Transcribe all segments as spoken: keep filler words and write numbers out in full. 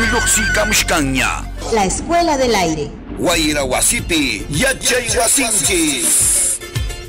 Lluqsiykamushkanña. La Escuela del Aire. Wayra wasipi yachay wasinchis.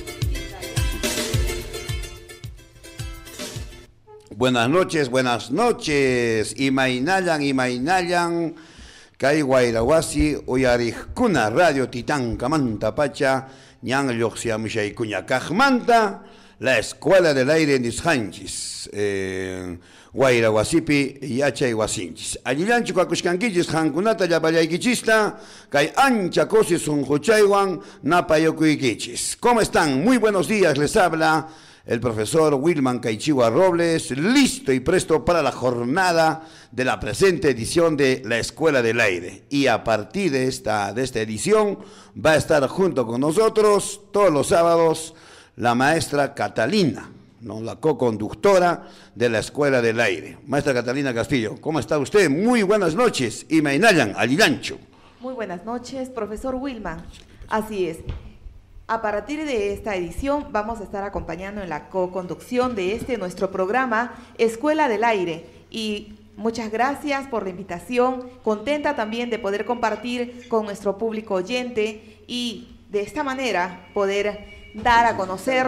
Buenas noches, buenas noches. Imainayan, imainayan. Kay Wayrawasi, Uyarijkuna Radio Titanka Manta Pacha, Ñan Lluqsiyamushaykuña Kajmanta, la Escuela del Aire Nishanchis. Eh, Wayrawasipi yachay wasinchis. Allillanchu kakushkankichis hankunata llapallaykichista, kay ancha kosi sunquchaywan napayokuykichis. ¿Cómo están? Muy buenos días, les habla el profesor Wilman Caichigua Robles, listo y presto para la jornada de la presente edición de la Escuela del Aire. Y a partir de esta, de esta edición va a estar junto con nosotros todos los sábados la maestra Catalina, ¿no? La co-conductora de la Escuela del Aire. Maestra Catalina Castillo, ¿cómo está usted? Muy buenas noches. Y Mainayan, Alilancho. Muy buenas noches, profesor Wilman. Así es. A partir de esta edición vamos a estar acompañando en la co-conducción de este nuestro programa Escuela del Aire. Y muchas gracias por la invitación. Contenta también de poder compartir con nuestro público oyente y de esta manera poder dar a conocer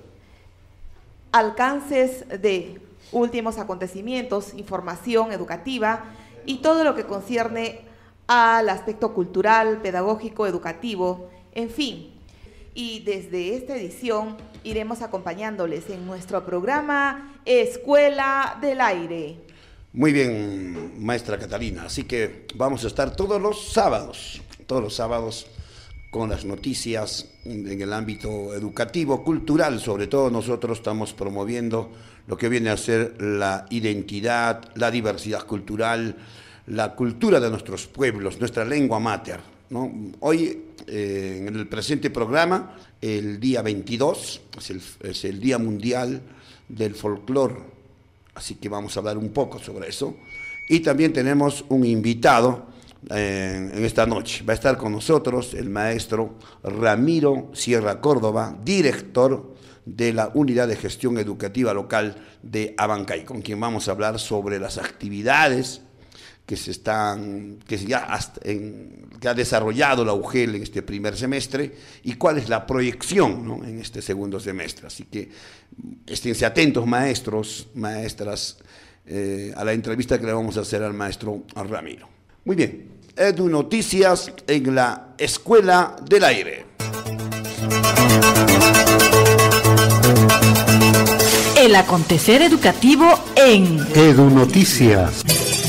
alcances de últimos acontecimientos, información educativa y todo lo que concierne al aspecto cultural, pedagógico, educativo, en fin. Y desde esta edición iremos acompañándoles en nuestro programa Escuela del Aire. Muy bien, maestra Catalina, así que vamos a estar todos los sábados, todos los sábados con las noticias en el ámbito educativo, cultural. Sobre todo nosotros estamos promoviendo lo que viene a ser la identidad, la diversidad cultural, la cultura de nuestros pueblos, nuestra lengua mater, ¿no? Hoy, eh, en el presente programa, el día veintidós, es el, es el Día Mundial del Folclore, así que vamos a hablar un poco sobre eso. Y también tenemos un invitado eh, en esta noche. Va a estar con nosotros el maestro Ramiro Sierra Córdoba, director de la Unidad de Gestión Educativa Local de Abancay, con quien vamos a hablar sobre las actividades que se están, que ya hasta en, que ha desarrollado la U G E L en este primer semestre y cuál es la proyección, ¿no?, en este segundo semestre. Así que esténse atentos, maestros, maestras, eh, a la entrevista que le vamos a hacer al maestro Ramiro. Muy bien, Edu Noticias en la Escuela del Aire. El acontecer educativo en Edu Noticias.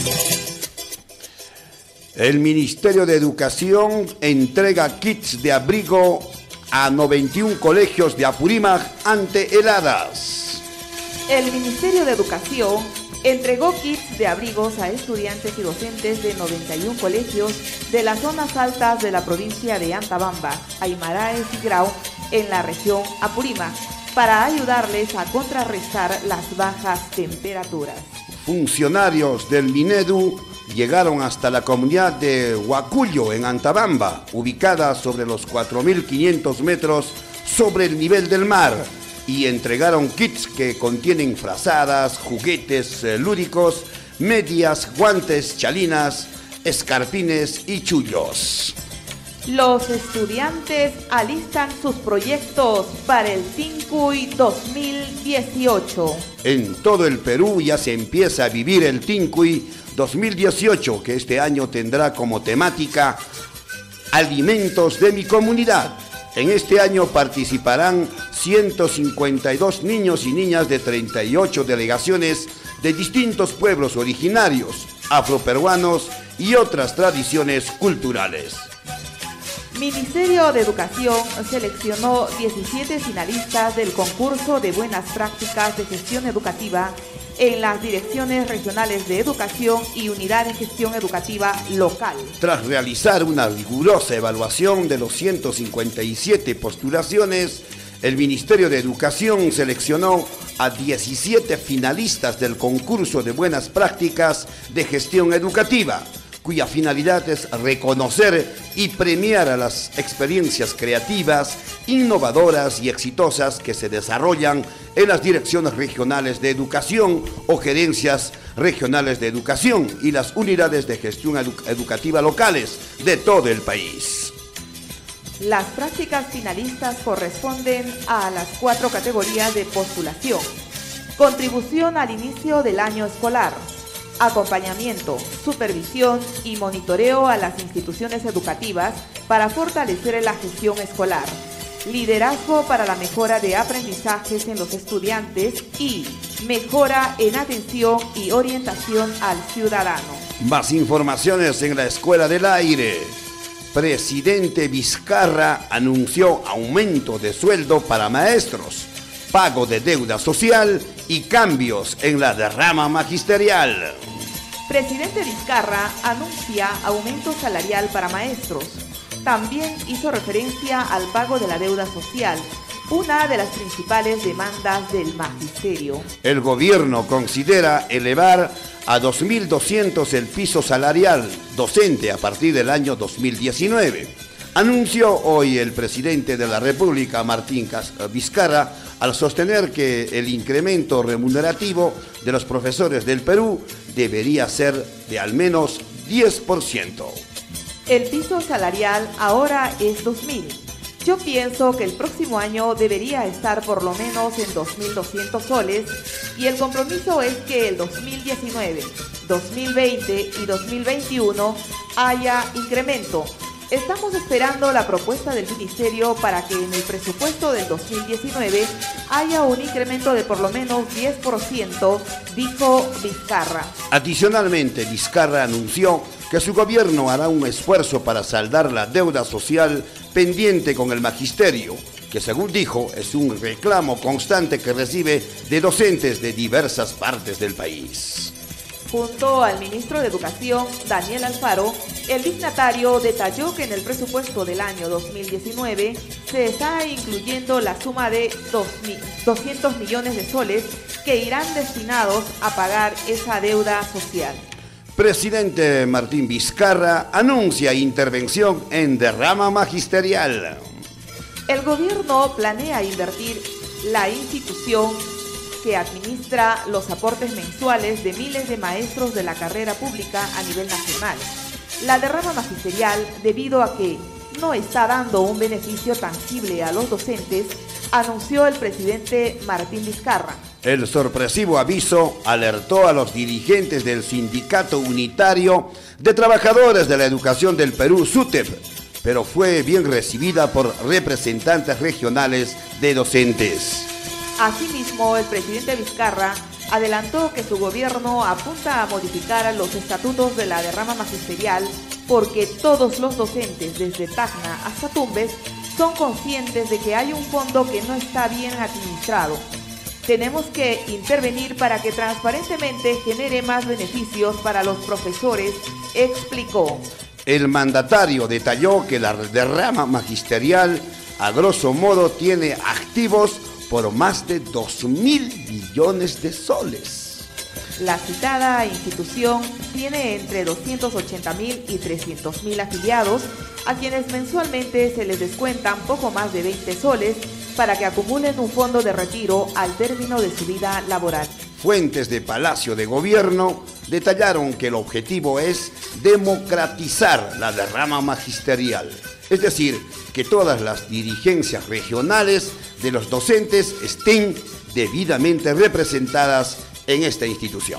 El Ministerio de Educación entrega kits de abrigo a noventa y uno colegios de Apurímac ante heladas. El Ministerio de Educación entregó kits de abrigos a estudiantes y docentes de noventa y uno colegios de las zonas altas de la provincia de Antabamba, Aymaraes y Grau, en la región Apurímac, para ayudarles a contrarrestar las bajas temperaturas. Funcionarios del Minedu llegaron hasta la comunidad de Huacullo, en Antabamba, ubicada sobre los cuatro mil quinientos metros sobre el nivel del mar, y entregaron kits que contienen frazadas, juguetes eh, lúdicos, medias, guantes, chalinas, escarpines y chullos. Los estudiantes alistan sus proyectos para el Tincuy dos mil dieciocho. En todo el Perú ya se empieza a vivir el Tincuy dos mil dieciocho, que este año tendrá como temática Alimentos de mi comunidad. En este año participarán ciento cincuenta y dos niños y niñas de treinta y ocho delegaciones de distintos pueblos originarios, afroperuanos y otras tradiciones culturales. Ministerio de Educación seleccionó diecisiete finalistas del concurso de buenas prácticas de gestión educativa en las direcciones regionales de educación y unidad de gestión educativa local. Tras realizar una rigurosa evaluación de los ciento cincuenta y siete postulaciones, el Ministerio de Educación seleccionó a diecisiete finalistas del concurso de buenas prácticas de gestión educativa, cuya finalidad es reconocer y premiar a las experiencias creativas, innovadoras y exitosas que se desarrollan en las direcciones regionales de educación o gerencias regionales de educación y las unidades de gestión edu- educativa locales de todo el país. Las prácticas finalistas corresponden a las cuatro categorías de postulación: contribución al inicio del año escolar, acompañamiento, supervisión y monitoreo a las instituciones educativas para fortalecer la gestión escolar, liderazgo para la mejora de aprendizajes en los estudiantes y mejora en atención y orientación al ciudadano. Más informaciones en la Escuela del Aire. Presidente Vizcarra anunció aumento de sueldo para maestros, pago de deuda social y cambios en la derrama magisterial. Presidente Vizcarra anuncia aumento salarial para maestros. También hizo referencia al pago de la deuda social, una de las principales demandas del magisterio. El gobierno considera elevar a dos mil doscientos el piso salarial docente a partir del año dos mil diecinueve. Anunció hoy el presidente de la República, Martín Vizcarra, al sostener que el incremento remunerativo de los profesores del Perú debería ser de al menos diez por ciento. El piso salarial ahora es dos mil. Yo pienso que el próximo año debería estar por lo menos en dos mil doscientos soles y el compromiso es que el dos mil diecinueve, dos mil veinte y dos mil veintiuno haya incremento. Estamos esperando la propuesta del Ministerio para que en el presupuesto del dos mil diecinueve haya un incremento de por lo menos diez por ciento, dijo Vizcarra. Adicionalmente, Vizcarra anunció que su gobierno hará un esfuerzo para saldar la deuda social pendiente con el magisterio, que según dijo es un reclamo constante que recibe de docentes de diversas partes del país. Junto al ministro de Educación, Daniel Alfaro, el dignatario detalló que en el presupuesto del año dos mil diecinueve se está incluyendo la suma de doscientos millones de soles que irán destinados a pagar esa deuda social. Presidente Martín Vizcarra anuncia intervención en derrama magisterial. El gobierno planea invertir la institución que administra los aportes mensuales de miles de maestros de la carrera pública a nivel nacional. La derrama magisterial, debido a que no está dando un beneficio tangible a los docentes, anunció el presidente Martín Vizcarra. El sorpresivo aviso alertó a los dirigentes del Sindicato Unitario de Trabajadores de la Educación del Perú, SUTEP, pero fue bien recibida por representantes regionales de docentes. Asimismo, el presidente Vizcarra adelantó que su gobierno apunta a modificar los estatutos de la derrama magisterial porque todos los docentes, desde Tacna hasta Tumbes, son conscientes de que hay un fondo que no está bien administrado. Tenemos que intervenir para que transparentemente genere más beneficios para los profesores, explicó. El mandatario detalló que la derrama magisterial, a grosso modo, tiene activos por más de dos mil millones de soles. La citada institución tiene entre doscientos ochenta mil y trescientos mil afiliados, a quienes mensualmente se les descuentan poco más de veinte soles para que acumulen un fondo de retiro al término de su vida laboral. Fuentes de Palacio de Gobierno detallaron que el objetivo es democratizar la derrama magisterial, es decir, que todas las dirigencias regionales de los docentes estén debidamente representadas en esta institución.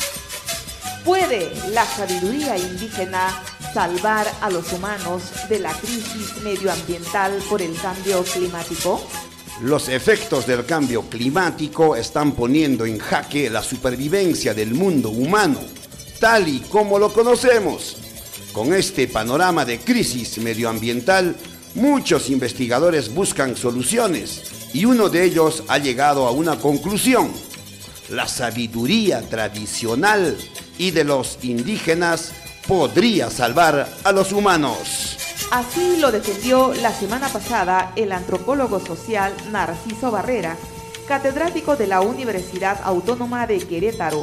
¿Puede la sabiduría indígena salvar a los humanos de la crisis medioambiental por el cambio climático? Los efectos del cambio climático están poniendo en jaque la supervivencia del mundo humano, tal y como lo conocemos. Con este panorama de crisis medioambiental, muchos investigadores buscan soluciones y uno de ellos ha llegado a una conclusión. La sabiduría tradicional y de los indígenas podría salvar a los humanos. Así lo defendió la semana pasada el antropólogo social Narciso Barrera, catedrático de la Universidad Autónoma de Querétaro,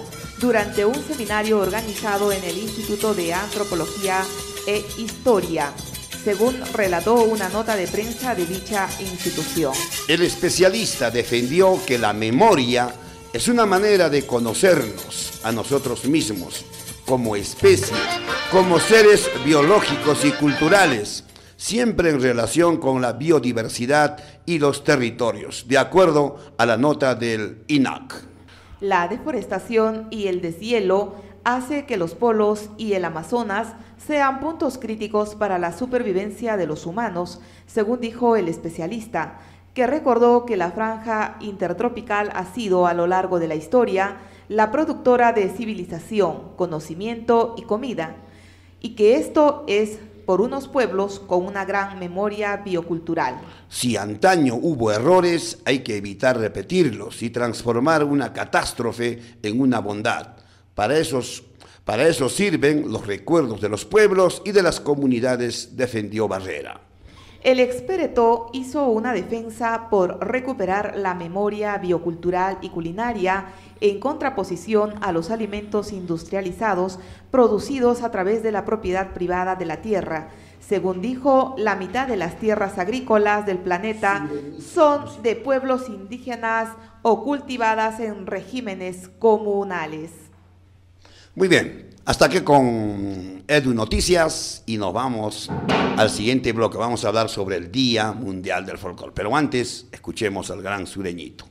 durante un seminario organizado en el Instituto de Antropología e Historia, según relató una nota de prensa de dicha institución. El especialista defendió que la memoria es una manera de conocernos a nosotros mismos como especie, como seres biológicos y culturales, siempre en relación con la biodiversidad y los territorios, de acuerdo a la nota del I N A C. La deforestación y el deshielo hace que los polos y el Amazonas sean puntos críticos para la supervivencia de los humanos, según dijo el especialista, que recordó que la franja intertropical ha sido a lo largo de la historia la productora de civilización, conocimiento y comida, y que esto es por unos pueblos con una gran memoria biocultural. Si antaño hubo errores, hay que evitar repetirlos y transformar una catástrofe en una bondad. Para, esos, para eso sirven los recuerdos de los pueblos y de las comunidades, defendió Barrera. El experto hizo una defensa por recuperar la memoria biocultural y culinaria en contraposición a los alimentos industrializados producidos a través de la propiedad privada de la tierra. Según dijo, la mitad de las tierras agrícolas del planeta son de pueblos indígenas o cultivadas en regímenes comunales. Muy bien, hasta aquí con Edu Noticias y nos vamos al siguiente bloque. Vamos a hablar sobre el Día Mundial del Folclore. Pero antes, escuchemos al gran sureñito.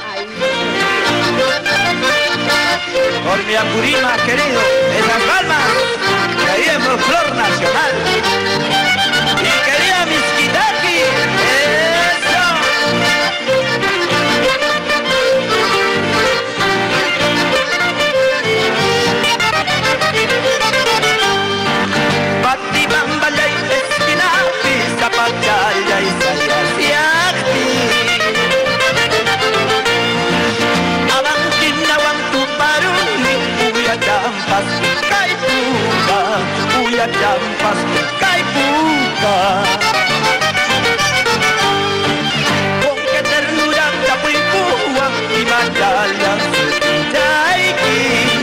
Por mi Apurímac querido, esas palmas, que ahí es folclor nacional. Y quería mis Kitaki, eso. Bati bambala y esquinapi, zapatalla y sayasiakti. Uyachampas, caipuca, uyachampas, caipuca. Con qué ternura tapuicúa y machalla chaiki.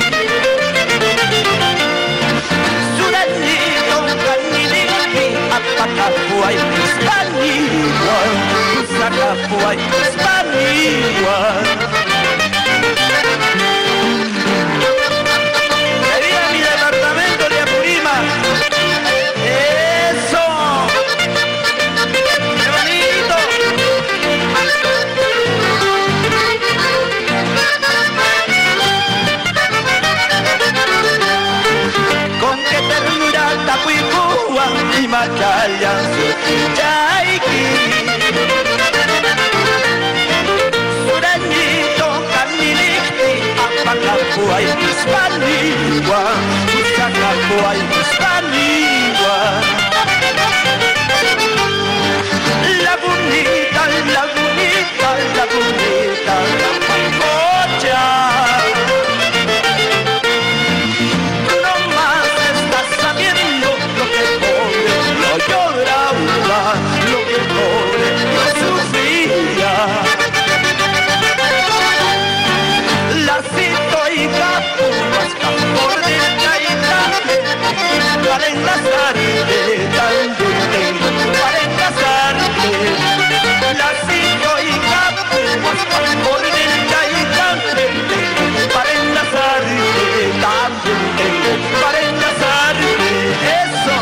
Sudanito, caniliki, apacapuay, hispaniwa, sacapuay, hispaniwa. Macallan chaiki, sureñito caniliki, apacapuay hispaniwa, sacapuay hispaniwa. La bonita, la bonita, la bonita, la pancocha. Lo que pobre no sufría. La cito y capuas, por de caída, para enlazarte, tanto tengo para enlazarte. La cito y capuas, por de caída, para enlazarte, tanto tengo para enlazarte. Eso.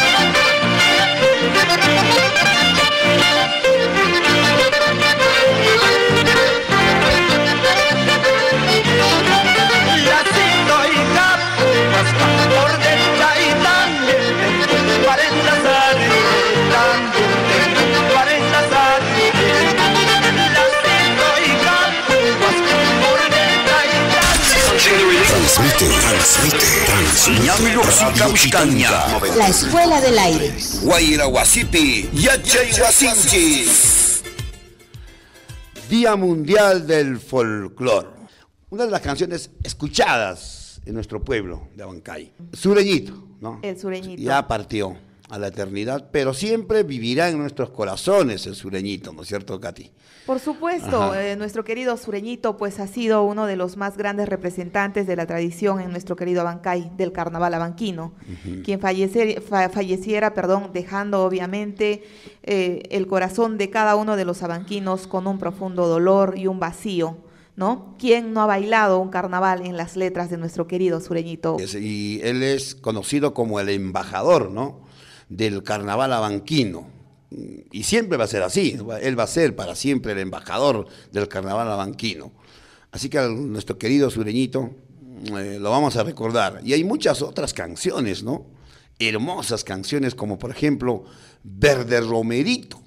Transmite, transmite, transmite. La Escuela del Aire. Guaira Guasipi, Yachay Guasinchis. Día Mundial del Folclor. Una de las canciones escuchadas en nuestro pueblo de Abancay. Sureñito, ¿no? El sureñito. Ya partió a la eternidad, pero siempre vivirá en nuestros corazones el sureñito, ¿no es cierto, Katy? Por supuesto, eh, nuestro querido sureñito pues ha sido uno de los más grandes representantes de la tradición en nuestro querido Abancay, del carnaval abanquino, uh-huh. quien falleciera, fa, falleciera, perdón, dejando obviamente eh, el corazón de cada uno de los abanquinos con un profundo dolor y un vacío, ¿no? ¿Quién no ha bailado un carnaval en las letras de nuestro querido sureñito? Y él es conocido como el embajador, ¿no?, del carnaval abanquino. Y siempre va a ser así, él va a ser para siempre el embajador del carnaval abanquino. Así que a nuestro querido sureñito eh, lo vamos a recordar. Y hay muchas otras canciones, ¿no? Hermosas canciones como por ejemplo Verde Romerito,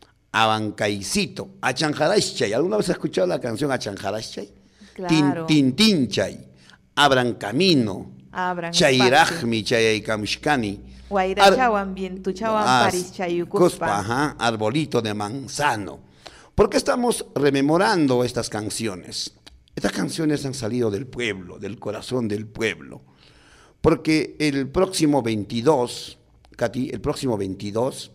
Abancaicito, Achanjaraichay. ¿Alguna vez has escuchado la canción Achanjaraichay? Claro. Tintinchay, Abran Camino, Abran Chayrajmi, Chayaykamishkani. Guairachawan, Vientuchawan, Paris, Chayucuspa. Ajá, Arbolito de Manzano. ¿Por qué estamos rememorando estas canciones? Estas canciones han salido del pueblo, del corazón del pueblo. Porque el próximo veintidós, Katy, el próximo veintidós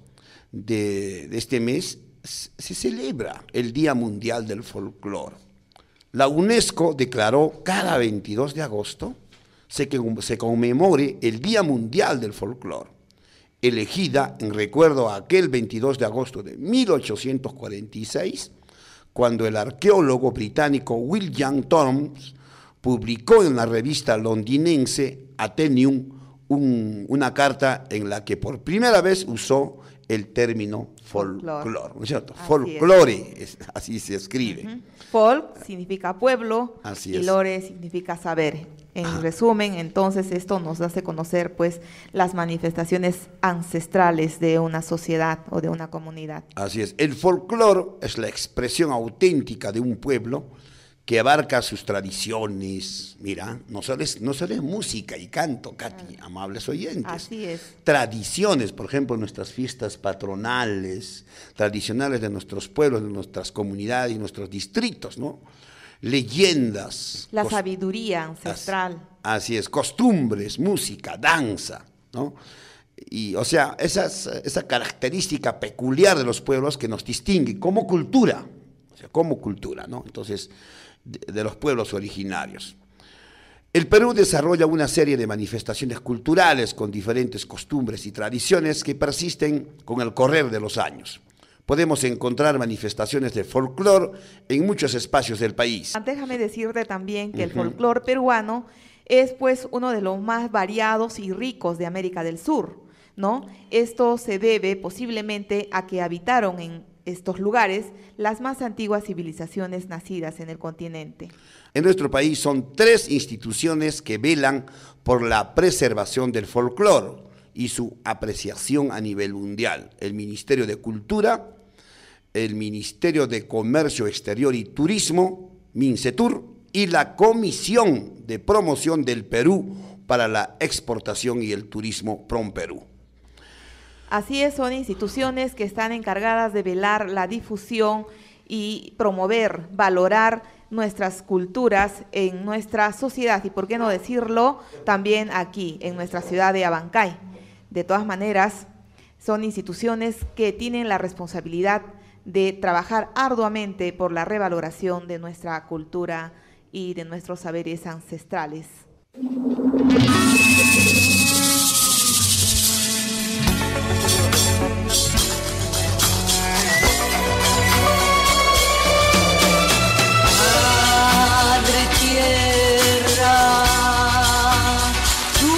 de, de este mes se celebra el Día Mundial del Folclore. La UNESCO declaró cada veintidós de agosto se, que, se conmemore el Día Mundial del Folclore, elegida en recuerdo a aquel veintidós de agosto de mil ochocientos cuarenta y seis, cuando el arqueólogo británico William Thoms publicó en la revista londinense Athenaeum un, una carta en la que por primera vez usó el término folclore, ¿no es cierto? Folclore, es, así se escribe. Uh-huh. Folk significa pueblo, así y es. lore significa saber. En ah. resumen, entonces esto nos hace conocer pues las manifestaciones ancestrales de una sociedad o de una comunidad. Así es. El folclore es la expresión auténtica de un pueblo que abarca sus tradiciones. Mira, no solo es, no solo es música y canto, Katy, ah. amables oyentes. Así es. Tradiciones, por ejemplo, nuestras fiestas patronales, tradicionales de nuestros pueblos, de nuestras comunidades y nuestros distritos, ¿no? Leyendas. La sabiduría ancestral. Así, así es, costumbres, música, danza, ¿no? Y, o sea, esas, esa característica peculiar de los pueblos que nos distingue como cultura, o sea, como cultura, ¿no? Entonces, de, de los pueblos originarios. El Perú desarrolla una serie de manifestaciones culturales con diferentes costumbres y tradiciones que persisten con el correr de los años. Podemos encontrar manifestaciones de folclore en muchos espacios del país. Déjame decirte también que uh-huh. el folclore peruano es pues uno de los más variados y ricos de América del Sur, ¿no? Esto se debe posiblemente a que habitaron en estos lugares las más antiguas civilizaciones nacidas en el continente. En nuestro país son tres instituciones que velan por la preservación del folclore y su apreciación a nivel mundial: el Ministerio de Cultura, el Ministerio de Comercio Exterior y Turismo, MINCETUR, y la Comisión de Promoción del Perú para la Exportación y el Turismo, PROMPERÚ. Así es, son instituciones que están encargadas de velar la difusión y promover, valorar nuestras culturas en nuestra sociedad y, por qué no decirlo, también aquí, en nuestra ciudad de Abancay. De todas maneras, son instituciones que tienen la responsabilidad de trabajar arduamente por la revaloración de nuestra cultura y de nuestros saberes ancestrales. Madre tierra, tú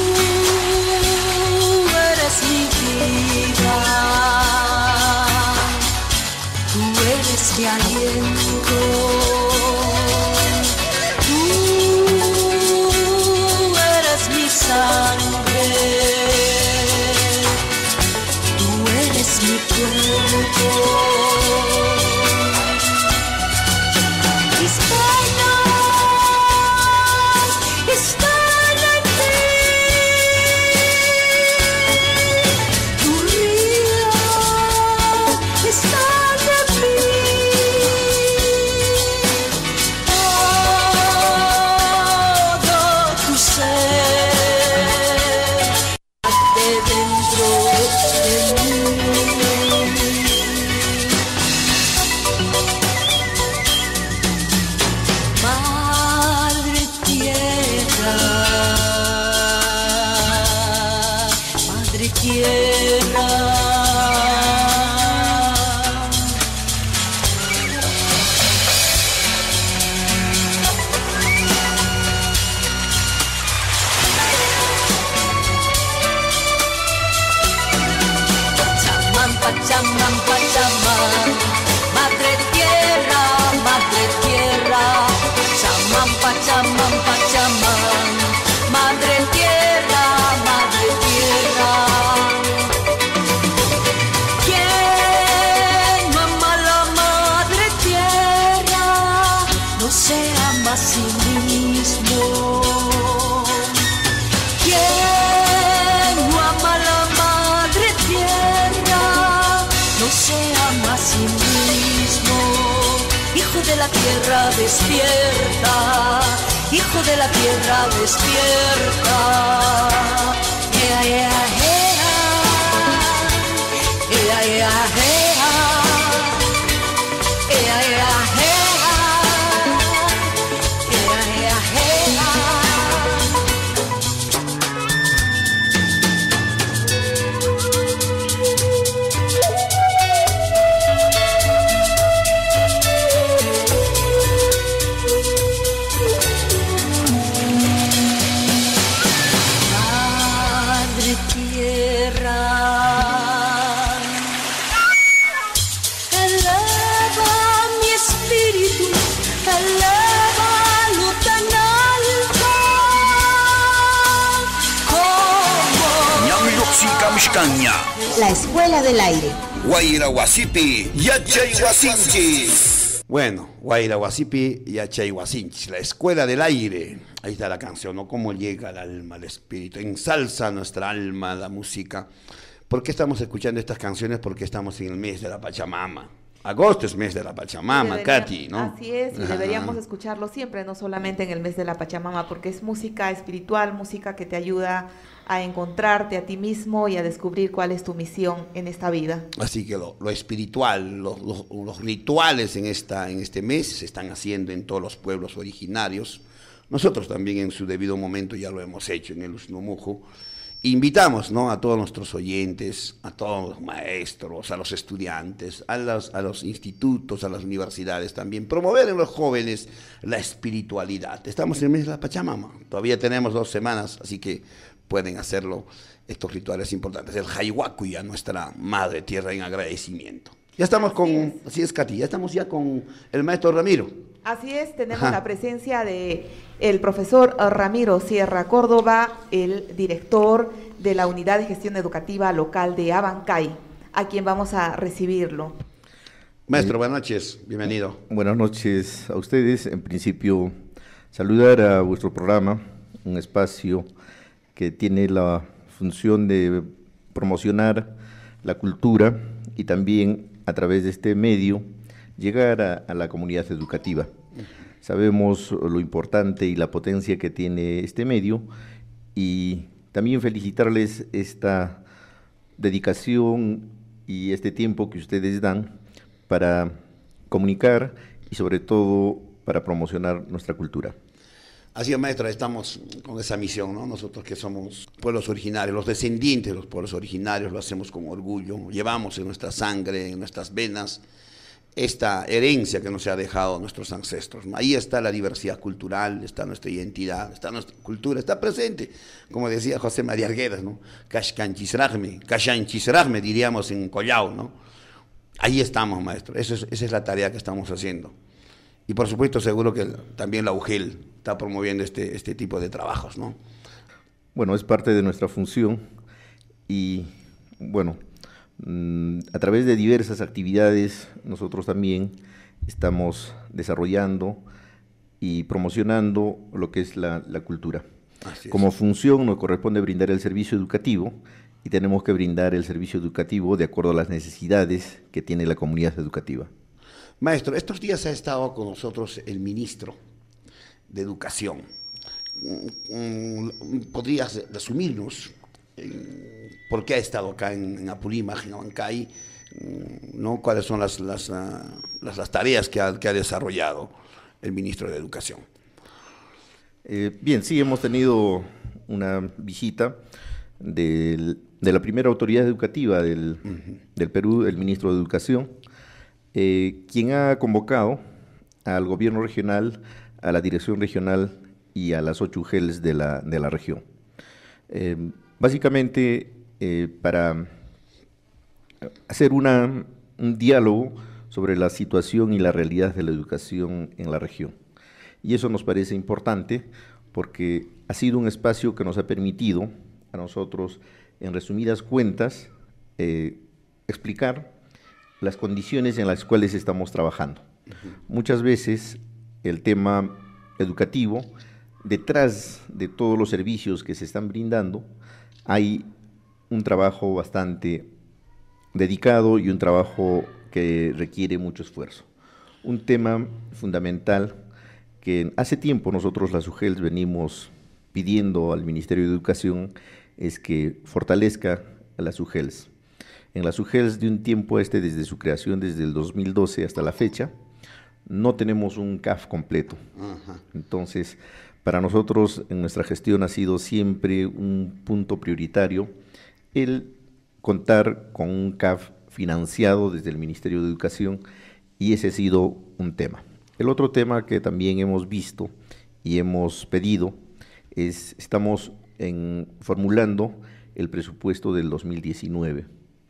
eres mi vida, tú eres mi aliento, tú eres mi sangre. de la tierra despierta, hijo de la tierra despierta. Ea, ea, ea, ea, ea, ea, ea, ea, ea. La Escuela del Aire. Guaira Guasipi, Yachay Guasinchis. Bueno, Guaira Guasipi, Yachay Guasinchis, la Escuela del Aire. Ahí está la canción, ¿no? Cómo llega al alma, al espíritu, ensalza nuestra alma, la música. ¿Por qué estamos escuchando estas canciones? Porque estamos en el mes de la Pachamama. Agosto es mes de la Pachamama, Debería, Katy, ¿no? Así es, y Ajá. deberíamos escucharlo siempre, no solamente en el mes de la Pachamama, porque es música espiritual, música que te ayuda a encontrarte a ti mismo y a descubrir cuál es tu misión en esta vida. Así que lo, lo espiritual, lo, lo, los rituales en, esta, en este mes se están haciendo en todos los pueblos originarios. Nosotros también en su debido momento ya lo hemos hecho en el Usnumujo. Invitamos, ¿no?, a todos nuestros oyentes, a todos los maestros, a los estudiantes, a los, a los institutos, a las universidades también, promover en los jóvenes la espiritualidad. Estamos en el mes de la Pachamama, todavía tenemos dos semanas, así que pueden hacerlo, estos rituales importantes. El Jaihuacuy, a nuestra madre tierra, en agradecimiento. Ya estamos con, así es, así es, Katy, ya estamos ya con el maestro Ramiro. Así es, tenemos Ajá. la presencia de el profesor Ramiro Sierra Córdoba, el director de la Unidad de Gestión Educativa Local de Abancay, a quien vamos a recibirlo. Maestro, buenas noches, bienvenido. Buenas noches a ustedes. En principio, saludar a vuestro programa, un espacio que tiene la función de promocionar la cultura y también a través de este medio llegar a, a la comunidad educativa. Sabemos lo importante y la potencia que tiene este medio y también felicitarles esta dedicación y este tiempo que ustedes dan para comunicar y sobre todo para promocionar nuestra cultura. Así es, maestra, estamos con esa misión, ¿no? Nosotros que somos pueblos originarios, los descendientes de los pueblos originarios, lo hacemos con orgullo, llevamos en nuestra sangre, en nuestras venas, esta herencia que nos ha dejado nuestros ancestros, ¿no? Ahí está la diversidad cultural, está nuestra identidad, está nuestra cultura, está presente, como decía José María Arguedas, ¿no? Kashkanchisragme, Kashanchisragme, diríamos en Collao, ¿no? Ahí estamos, maestro, Eso es, esa es la tarea que estamos haciendo. Y por supuesto, seguro que también la U G E L está promoviendo este, este tipo de trabajos, ¿no? Bueno, es parte de nuestra función y, bueno, a través de diversas actividades nosotros también estamos desarrollando y promocionando lo que es la, la cultura. Así es. Como función nos corresponde brindar el servicio educativo y tenemos que brindar el servicio educativo de acuerdo a las necesidades que tiene la comunidad educativa. Maestro, estos días ha estado con nosotros el ministro de Educación. ¿Podrías resumirnos eh, por qué ha estado acá en, en Apurímac, en Abancay, ¿no? ¿Cuáles son las, las, uh, las, las tareas que ha, que ha desarrollado el ministro de Educación? Eh, bien, sí, hemos tenido una visita del, de la primera autoridad educativa del, uh-huh. del Perú, el ministro de Educación, eh, quien ha convocado al gobierno regional, a la dirección regional y a las ocho U G E Ls de la, de la región. Eh, básicamente, eh, para hacer una, un diálogo sobre la situación y la realidad de la educación en la región. Y eso nos parece importante porque ha sido un espacio que nos ha permitido a nosotros, en resumidas cuentas, eh, explicar las condiciones en las cuales estamos trabajando. Uh-huh. Muchas veces el tema educativo, detrás de todos los servicios que se están brindando, hay un trabajo bastante dedicado y un trabajo que requiere mucho esfuerzo. un tema fundamental que hace tiempo nosotros las U G E L S venimos pidiendo al Ministerio de Educación, es que fortalezca a las U G E L S. En las U G E L S de un tiempo este, desde su creación, desde el dos mil doce hasta la fecha, no tenemos un C A F completo. Uh-huh. Entonces, para nosotros en nuestra gestión ha sido siempre un punto prioritario el contar con un C A F financiado desde el Ministerio de Educación, y ese ha sido un tema. El otro tema que también hemos visto y hemos pedido es, estamos en, formulando el presupuesto del dos mil diecinueve,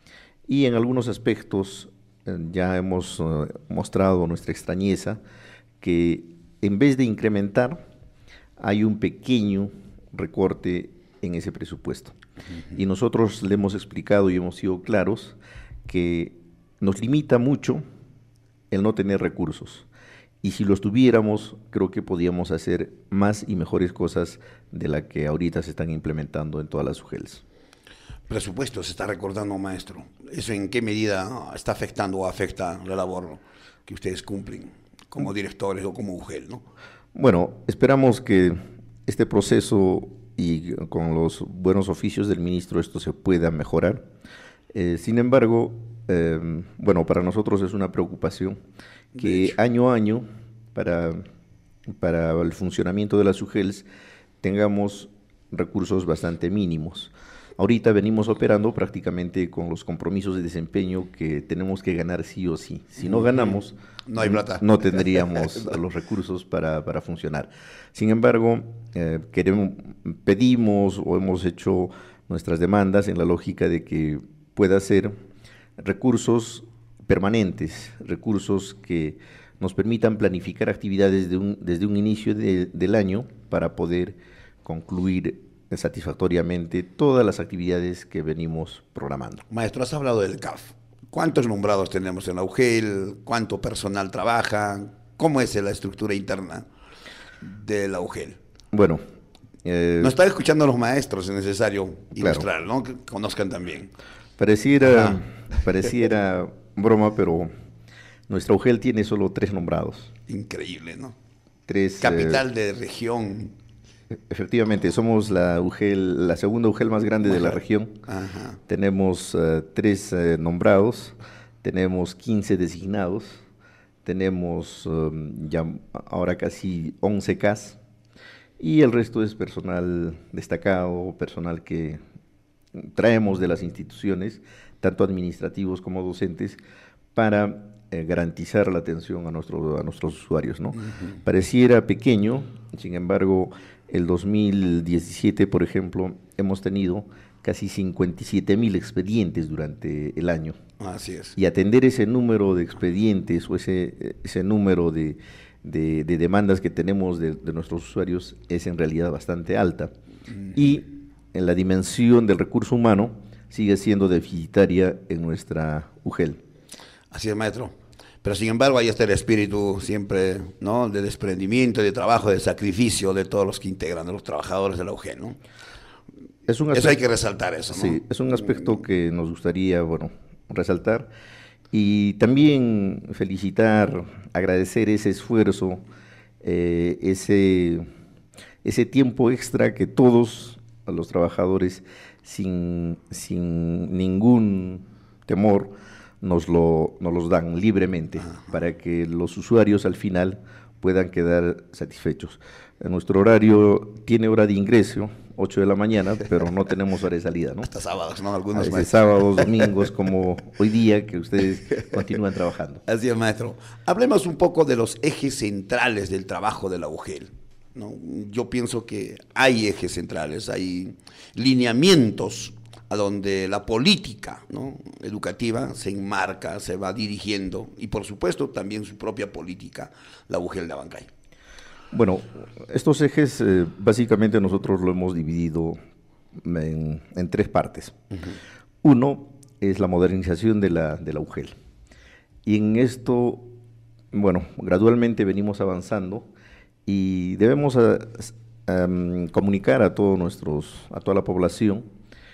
y en algunos aspectos eh, ya hemos uh, mostrado nuestra extrañeza que en vez de incrementar hay un pequeño recorte en ese presupuesto. Uh-huh. Y nosotros le hemos explicado y hemos sido claros que nos limita mucho el no tener recursos. Y si los tuviéramos, creo que podíamos hacer más y mejores cosas de las que ahorita se están implementando en todas las U G E L S. Presupuesto se está recordando, maestro. ¿Eso en qué medida está afectando o afecta la labor que ustedes cumplen como directores o como U G E L, ¿no? Bueno, esperamos que este proceso y con los buenos oficios del ministro esto se pueda mejorar. Eh, sin embargo, eh, bueno, para nosotros es una preocupación que año a año, para, para el funcionamiento de las U G E L S, tengamos recursos bastante mínimos. Ahorita venimos operando prácticamente con los compromisos de desempeño que tenemos que ganar sí o sí. Si no ganamos, no hay plata. No tendríamos los recursos para, para funcionar. Sin embargo, eh, queremos, pedimos o hemos hecho nuestras demandas en la lógica de que pueda ser recursos permanentes, recursos que nos permitan planificar actividades de un, desde un inicio de, del año para poder concluir satisfactoriamente todas las actividades que venimos programando. Maestro, has hablado del C A F. ¿Cuántos nombrados tenemos en la U G E L? ¿Cuánto personal trabaja? ¿Cómo es la estructura interna de la U G E L? Bueno, eh, nos están escuchando los maestros, es necesario ilustrar, claro, ¿no? Que conozcan también. Pareciera, pareciera broma, pero nuestra U G E L tiene solo tres nombrados. Increíble, ¿no? Tres, Capital eh, de región. Efectivamente, somos la U G E L, la segunda U G E L más grande Ajá. de la región. Ajá. Tenemos uh, tres uh, nombrados, tenemos quince designados, tenemos um, ya ahora casi once C A S, y el resto es personal destacado, personal que traemos de las instituciones, tanto administrativos como docentes, para eh, garantizar la atención a, nuestro, a nuestros usuarios, ¿no? Uh-huh. Pareciera pequeño, sin embargo, el dos mil diecisiete, por ejemplo, hemos tenido casi cincuenta y siete mil expedientes durante el año. Así es. Y atender ese número de expedientes o ese, ese número de, de, de demandas que tenemos de, de nuestros usuarios es en realidad bastante alta. Uh-huh. Y en la dimensión del recurso humano sigue siendo deficitaria en nuestra U G E L. Así es, maestro. Pero sin embargo ahí está el espíritu siempre, ¿no?, de desprendimiento, de trabajo, de sacrificio de todos los que integran, de los trabajadores de la U G E L, ¿no? Es un aspecto, eso hay que resaltar, eso, ¿no? Sí, es un aspecto que nos gustaría, bueno, resaltar, y también felicitar, agradecer ese esfuerzo, eh, ese, ese tiempo extra que todos los trabajadores sin, sin ningún temor nos lo nos los dan libremente. Ajá. Para que los usuarios al final puedan quedar satisfechos. Nuestro horario tiene hora de ingreso, ocho de la mañana, pero no tenemos hora de salida, ¿no? Hasta sábados, ¿no? Algunos más. Sábados, domingos, como hoy día que ustedes continúan trabajando. Así es, maestro. Hablemos un poco de los ejes centrales del trabajo de la U G E L, ¿no? Yo pienso que hay ejes centrales, hay lineamientos a donde la política, ¿no?, educativa se enmarca, se va dirigiendo, y por supuesto también su propia política, la U G E L de Abancay. Bueno, estos ejes eh, básicamente nosotros lo hemos dividido en, en tres partes. Uh-huh. Uno es la modernización de la, de la U G E L. Y en esto, bueno, gradualmente venimos avanzando y debemos a, a, a, comunicar a todos nuestros, a toda la población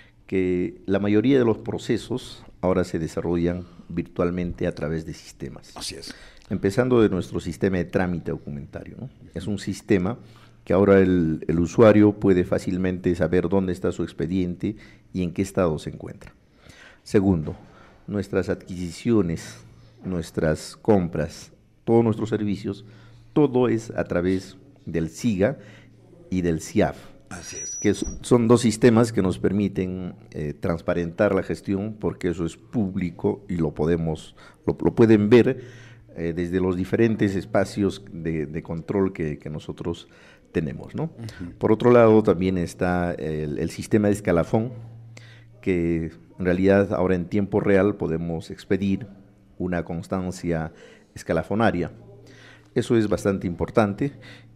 que la mayoría de los procesos ahora se desarrollan virtualmente a través de sistemas. Así es. empezando de nuestro sistema de trámite documentario, ¿no? Es un sistema que ahora el, el usuario puede fácilmente saber dónde está su expediente y en qué estado se encuentra. Segundo, nuestras adquisiciones, nuestras compras, todos nuestros servicios, todo es a través del SIGA y del C I A F. Así es. Que son dos sistemas que nos permiten eh, transparentar la gestión, porque eso es público y lo podemos, lo, lo pueden ver eh, desde los diferentes espacios de, de control que, que nosotros tenemos, ¿no? Uh-huh. Por otro lado, también está el, el sistema de escalafón, que en realidad ahora en tiempo real podemos expedir una constancia escalafonaria. Eso es bastante importante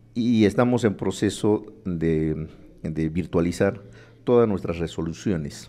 y estamos en proceso de, de virtualizar todas nuestras resoluciones.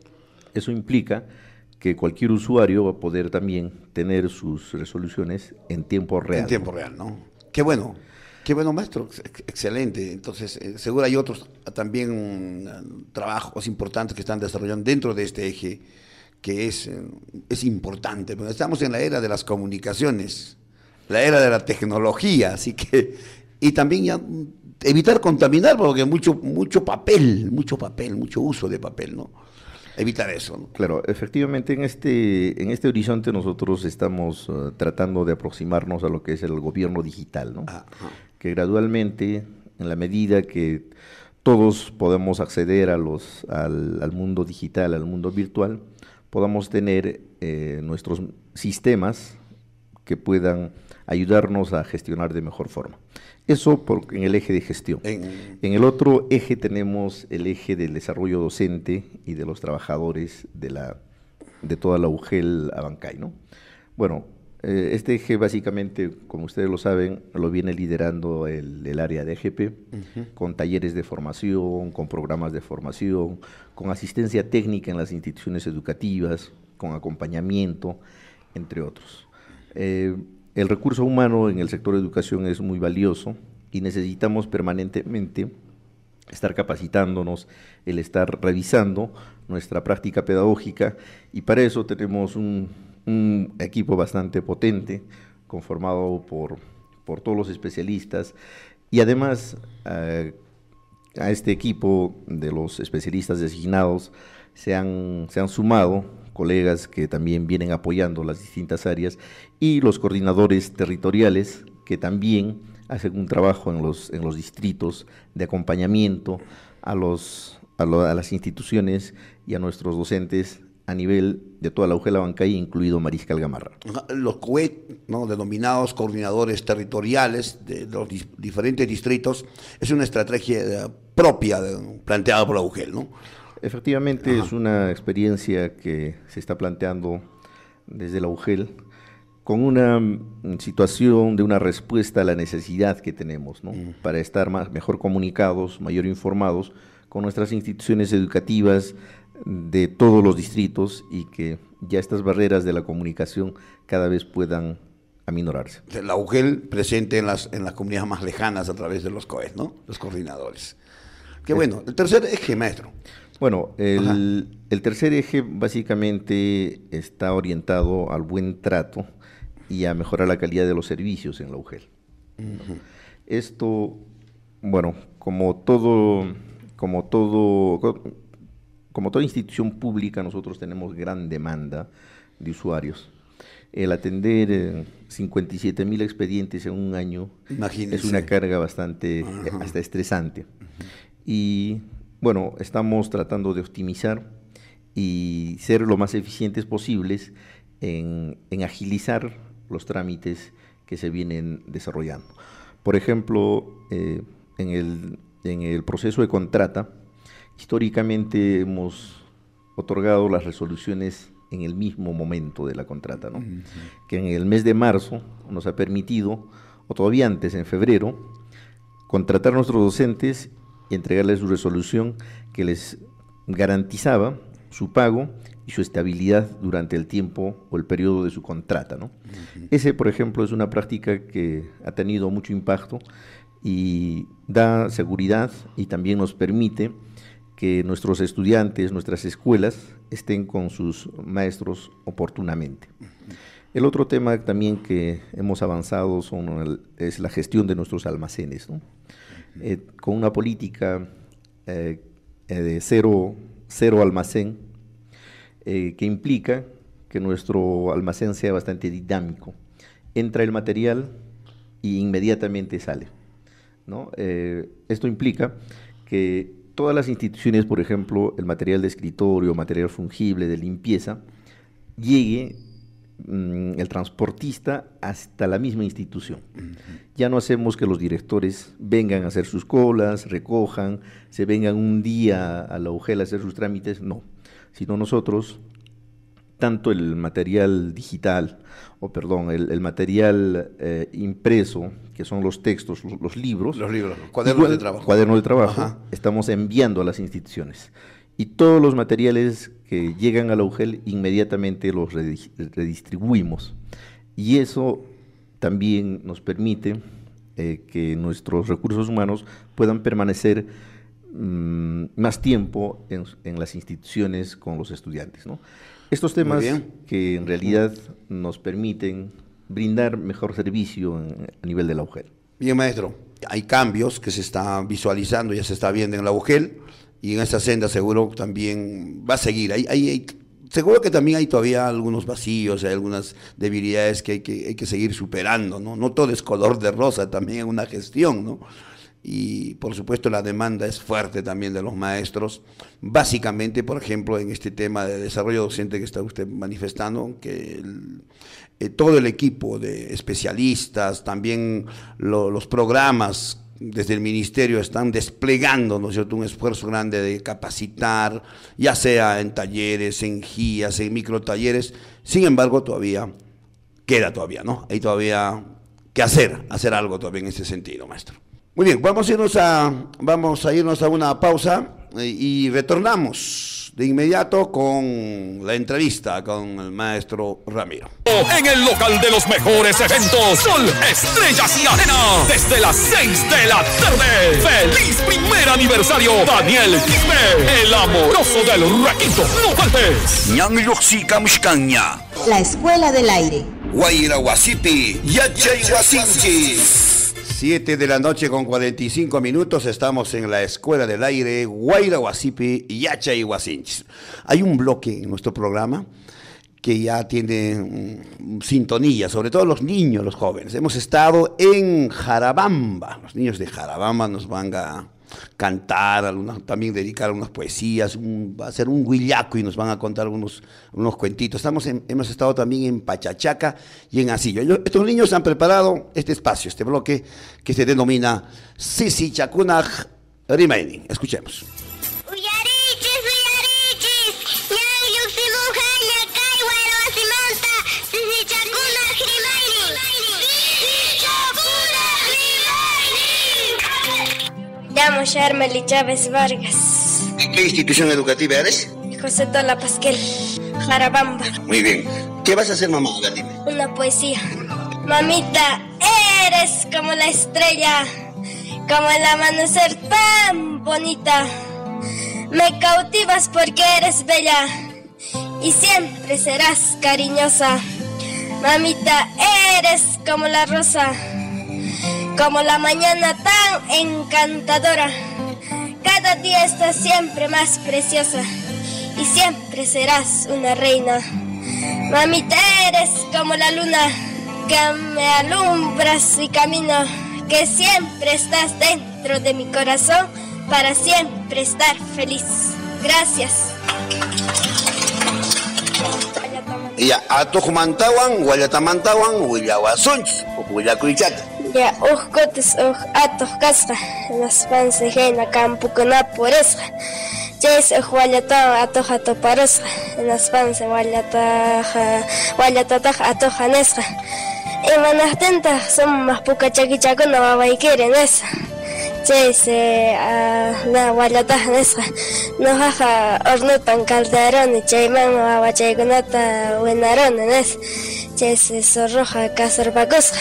Eso implica que cualquier usuario va a poder también tener sus resoluciones en tiempo real. En tiempo real, ¿no? Qué bueno, qué bueno, maestro, excelente. Entonces, eh, seguro hay otros también um, trabajos importantes que están desarrollando dentro de este eje, que es, eh, es importante. Porque estamos en la era de las comunicaciones, la era de la tecnología, así que, y también ya evitar contaminar, porque mucho, mucho papel, mucho papel, mucho uso de papel, ¿no? Evitar eso, ¿no? Claro, efectivamente en este, en este horizonte nosotros estamos uh, tratando de aproximarnos a lo que es el gobierno digital, ¿no? Ajá. Que gradualmente, en la medida que todos podemos acceder a los, al, al mundo digital, al mundo virtual, podamos tener eh, nuestros sistemas que puedan ayudarnos a gestionar de mejor forma. Eso por, en el eje de gestión. En, en el otro eje tenemos el eje del desarrollo docente y de los trabajadores de, la, de toda la U G E L Abancay, ¿no? Bueno, eh, este eje básicamente, como ustedes lo saben, lo viene liderando el, el área de A G P, uh-huh. con talleres de formación, con programas de formación, con asistencia técnica en las instituciones educativas, con acompañamiento, entre otros. Eh, El recurso humano en el sector de educación es muy valioso y necesitamos permanentemente estar capacitándonos, el estar revisando nuestra práctica pedagógica, y para eso tenemos un, un equipo bastante potente conformado por, por todos los especialistas, y además eh, a este equipo de los especialistas designados se han, se han sumado colegas que también vienen apoyando las distintas áreas, y los coordinadores territoriales que también hacen un trabajo en los, en los distritos de acompañamiento a, los, a, lo, a las instituciones y a nuestros docentes a nivel de toda la U G E L Abancay, incluido Mariscal Gamarra. Los C O E T, ¿no?, denominados coordinadores territoriales de los di diferentes distritos, es una estrategia propia de, planteada por la U G E L, ¿no? Efectivamente, Ajá. es una experiencia que se está planteando desde la U G E L con una situación de una respuesta a la necesidad que tenemos, ¿no? Uh-huh. Para estar más, mejor comunicados, mayor informados con nuestras instituciones educativas de todos los distritos, y que ya estas barreras de la comunicación cada vez puedan aminorarse. La U G E L presente en las, en las comunidades más lejanas a través de los C O E T, ¿no? Los coordinadores. Qué bueno. El tercer eje, maestro. Bueno, el, el tercer eje básicamente está orientado al buen trato y a mejorar la calidad de los servicios en la U G E L. Uh-huh. Esto, bueno, como todo, como todo, como toda institución pública, nosotros tenemos gran demanda de usuarios. El atender eh, cincuenta y siete mil expedientes en un año Imagínese. es una carga bastante, uh-huh. hasta estresante. Uh-huh. Y bueno, estamos tratando de optimizar y ser lo más eficientes posibles en, en agilizar los trámites que se vienen desarrollando. Por ejemplo, eh, en, el, en el proceso de contrata, históricamente hemos otorgado las resoluciones en el mismo momento de la contrata, ¿no? Uh-huh. Que en el mes de marzo nos ha permitido, o todavía antes, en febrero, contratar a nuestros docentes y entregarles su resolución que les garantizaba su pago y su estabilidad durante el tiempo o el periodo de su contrata, ¿no? Uh-huh. Ese, por ejemplo, es una práctica que ha tenido mucho impacto y da seguridad, y también nos permite que nuestros estudiantes, nuestras escuelas, estén con sus maestros oportunamente. Uh-huh. El otro tema también que hemos avanzado son el, es la gestión de nuestros almacenes, ¿no? Eh, con una política eh, de cero, cero almacén, eh, que implica que nuestro almacén sea bastante dinámico. Entra el material y inmediatamente sale, ¿no? Eh, esto implica que todas las instituciones, por ejemplo, el material de escritorio, material fungible, de limpieza, llegue mmm, el transportista hasta la misma institución. Uh-huh. Ya no hacemos que los directores vengan a hacer sus colas, recojan, se vengan un día a la U G E L a hacer sus trámites, no, sino nosotros, tanto el material digital, o perdón, el, el material eh, impreso, que son los textos, los, los libros. Los libros, cuadernos igual, de trabajo. Cuadernos de trabajo, Ajá. Estamos enviando a las instituciones. Y todos los materiales que llegan a la U G E L inmediatamente los redistribuimos. Y eso también nos permite eh, que nuestros recursos humanos puedan permanecer mmm, más tiempo en, en las instituciones con los estudiantes, ¿no? Estos temas que en realidad nos permiten brindar mejor servicio en, a nivel de la U G E L. Bien, maestro, hay cambios que se están visualizando, ya se está viendo en la U G E L, y en esta senda seguro también va a seguir. Hay, hay, hay, seguro que también hay todavía algunos vacíos, hay algunas debilidades que hay que, hay que seguir superando, ¿no? No todo es color de rosa, también en una gestión, ¿no? Y por supuesto la demanda es fuerte también de los maestros, básicamente, por ejemplo, en este tema de desarrollo docente que está usted manifestando, que el, eh, todo el equipo de especialistas, también lo, los programas desde el ministerio están desplegando, ¿no es cierto?, un esfuerzo grande de capacitar, ya sea en talleres, en guías, en microtalleres. Sin embargo, todavía queda todavía, ¿no? Hay todavía que hacer, hacer algo todavía en ese sentido, maestro. Muy bien, vamos a irnos a, vamos a, irnos a una pausa y, y retornamos de inmediato con la entrevista con el maestro Ramiro. En el local de los mejores eventos, Sol, Estrellas y Arena, desde las seis de la tarde. ¡Feliz primer aniversario, Daniel Quispe, el amoroso del requinto! ¡No faltes! Ñanluxi Kamshkanya. La Escuela del Aire. Guaira Guasipi, Yachay Guasinchis. siete de la noche con cuarenta y cinco minutos, estamos en la Escuela del Aire, Guaira Guasipi, Yachay Guasinchis. Hay un bloque en nuestro programa que ya tiene um, sintonía, sobre todo los niños, los jóvenes. Hemos estado en Jarabamba, los niños de Jarabamba nos van a cantar, algunas, también dedicar algunas poesías, un, va a ser un huillaco y nos van a contar algunos, unos cuentitos. Estamos en, hemos estado también en Pachachaca y en Asillo. Estos niños han preparado este espacio, este bloque que se denomina Sisi Chakunaj Remaining. Escuchemos. Llamo Sharmeli Chávez Vargas. ¿En qué institución educativa eres? José Tola Pasquel, Jarabamba. Muy bien. ¿Qué vas a hacer, mamá? Dime. Una poesía. Mamita, eres como la estrella, como el amanecer tan bonita. Me cautivas porque eres bella y siempre serás cariñosa. Mamita, eres como la rosa, como la mañana tan encantadora. Cada día estás siempre más preciosa y siempre serás una reina. Mamita, eres como la luna que me alumbras mi camino, que siempre estás dentro de mi corazón para siempre estar feliz. Gracias. Ya, atujumantawan, guayatamantawan, huillahuasunch, huillacuichata. Ya, uj cotes, uj atos casca, las pansejena campucuna pureza. Ches uj guayata atoja toparosca, las panse guayataja, guayatataja atoja nesca. Y manastenta son más puca chaquichacuna babaiqueren esa. Ches la guayataja nesca, no jaja hornutan calderón y chayman babachaygunata buenarón en es. Ches sorroja casarpacosca.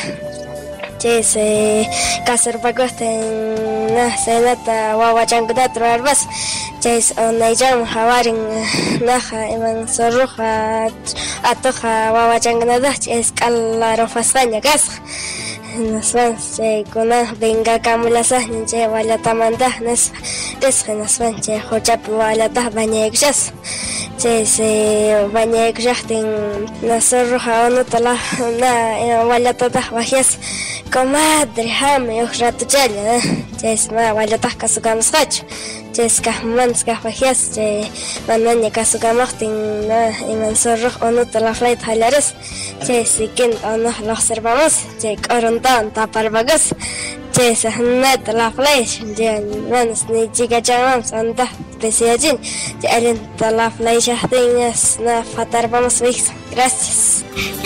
Chese kasar pakosten na senata wawachankunata rurarbas Ches onayam hawarin naja iman sorroja atoja wawachanganada ches kalaro fastaña gas. Nos van che kuna venga camulasa che walatamanda nes des nos van che hochap walata bañeksas. Che se bañeksastin nasorroja ono tala na walata bajes. Comadre, jame, os rato chale, ches ma walata kasukanos hacho. Ches kahmans kahpajes, che mananya kasukamostin na iman sorro ono tala flight halares. Che sikin ono lo observamos, che corontan taparbagas. Che sahnat la flash, che manos ni chica chamamos anda presiajin. Che alenta la flash tingas na fatar vamos fix. Gracias.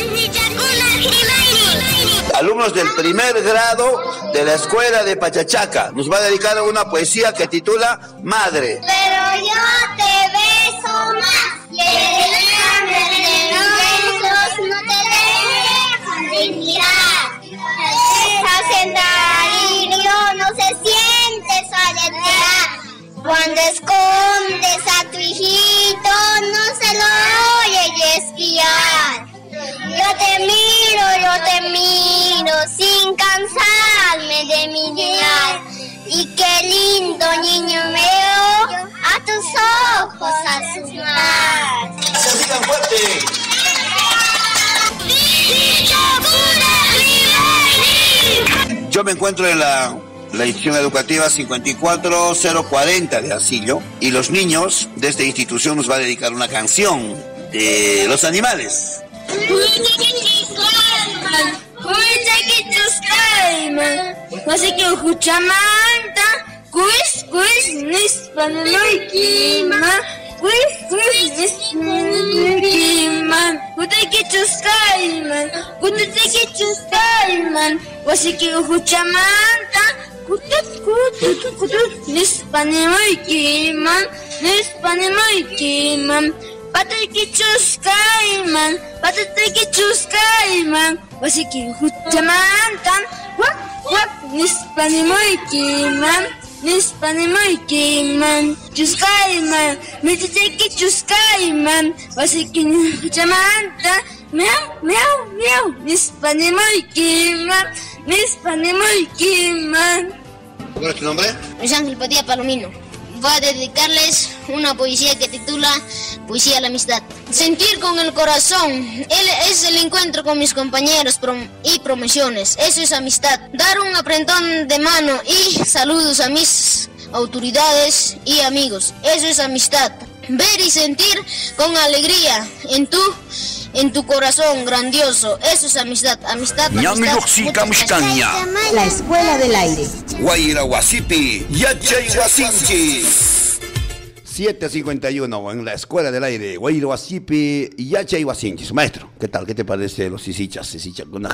Alumnos del primer grado de la escuela de Pachachaca nos va a dedicar una poesía que titula Madre. Pero yo te beso más, y el hambre de los besos no te dejan de mirar. Estás en delirio, no se siente soledad. Cuando escondes a tu hijito, no se lo oye espiar. Yo te miro, yo te miro, sin cansarme de mirar. Y qué lindo niño veo a tus ojos azules. ¡Sigan fuerte! Yo me encuentro en la, la institución educativa cincuenta y cuatro cero cuarenta de Arcillo y los niños de esta institución nos va a dedicar una canción de los animales. Así que escuchamanta, quiz, quiz, nispanloikima, quiz, quiz, nispanloikima, kutakichuskaiman, kutakichuskaiman, así que escuchamanta, kutut, kutut, kutut, nispanloikima, nispanloikima. Patakichuskaiman, patakichuskaiman, wasiki huchamantan, wak wak nispanimoikiman, nispanimoikiman, chuskaiman, mitakichuskaiman, wasiki huchamantan, miau miau miau, nispanimoikiman, nispanimoikiman. ¿Cuál es tu nombre? Luis Ángel Padilla Palomino. Voy a dedicarles una poesía que titula Poesía a la Amistad. Sentir con el corazón, él es el encuentro con mis compañeros prom y promociones, eso es amistad. Dar un apretón de mano y saludos a mis autoridades y amigos, eso es amistad. Ver y sentir con alegría en tu, en tu corazón grandioso, eso es amistad. Amistad, amistad. La Escuela del Aire. Guaira Guasipi, Yachay Guasinchi. siete cincuenta y uno en la Escuela del Aire, Guaira Guasipi, Yachay Guasinchi. Maestro, ¿qué tal? ¿Qué te parece los sisichas? Sisichas con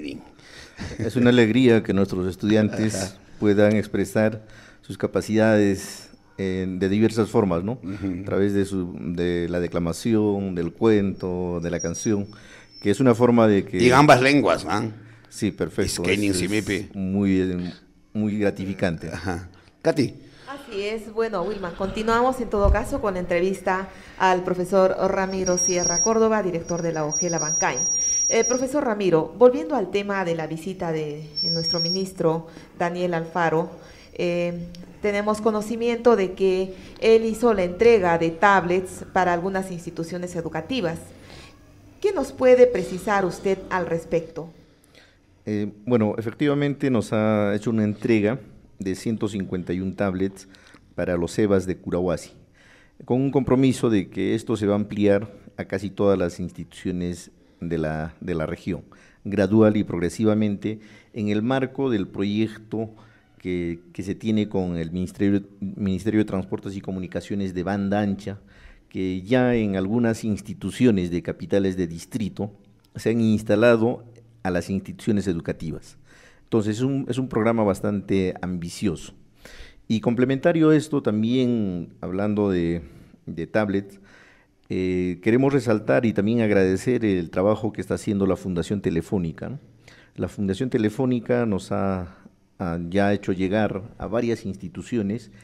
Es una alegría que nuestros estudiantes puedan expresar sus capacidades en, de diversas formas, ¿no? Uh-huh. A través de, su, de la declamación, del cuento, de la canción, que es una forma de que... Y en ambas lenguas, ¿ah? ¿eh? Sí, perfecto. Es, es, es muy, muy gratificante. Ajá. Katy. Así es. Bueno, Wilma, continuamos en todo caso con la entrevista al profesor Ramiro Sierra Córdoba, director de la OGELA Bancay. Eh, profesor Ramiro, volviendo al tema de la visita de, de nuestro ministro Daniel Alfaro, eh, tenemos conocimiento de que él hizo la entrega de tablets para algunas instituciones educativas. ¿Qué nos puede precisar usted al respecto? Eh, bueno, efectivamente nos ha hecho una entrega de ciento cincuenta y uno tablets para los CEBAS de Curahuasi, con un compromiso de que esto se va a ampliar a casi todas las instituciones de la, de la región, gradual y progresivamente, en el marco del proyecto que, que se tiene con el Ministerio, Ministerio de Transportes y Comunicaciones de banda ancha, que ya en algunas instituciones de capitales de distrito se han instalado a las instituciones educativas. Entonces es un, es un programa bastante ambicioso. Y complementario a esto, también hablando de, de tablets, eh, queremos resaltar y también agradecer el trabajo que está haciendo la Fundación Telefónica, ¿no? La Fundación Telefónica nos ha, ha ya hecho llegar a varias instituciones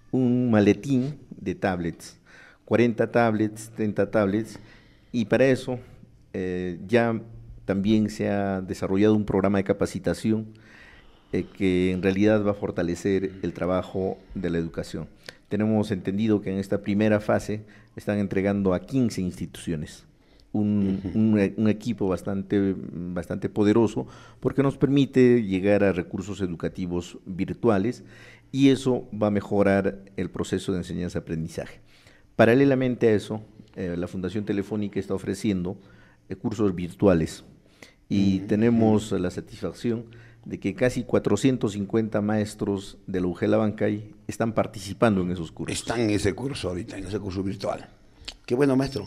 un maletín de tablets, cuarenta tablets, treinta tablets, y para eso eh, ya también se ha desarrollado un programa de capacitación eh, que en realidad va a fortalecer el trabajo de la educación. Tenemos entendido que en esta primera fase están entregando a quince instituciones. Un, un, un equipo bastante, bastante poderoso, porque nos permite llegar a recursos educativos virtuales y eso va a mejorar el proceso de enseñanza-aprendizaje. Paralelamente a eso, eh, la Fundación Telefónica está ofreciendo eh, cursos virtuales y mm, tenemos mm. la satisfacción de que casi cuatrocientos cincuenta maestros de la U G E L Abancay están participando en esos cursos. Están en ese curso ahorita, en ese curso virtual. Qué bueno, maestro.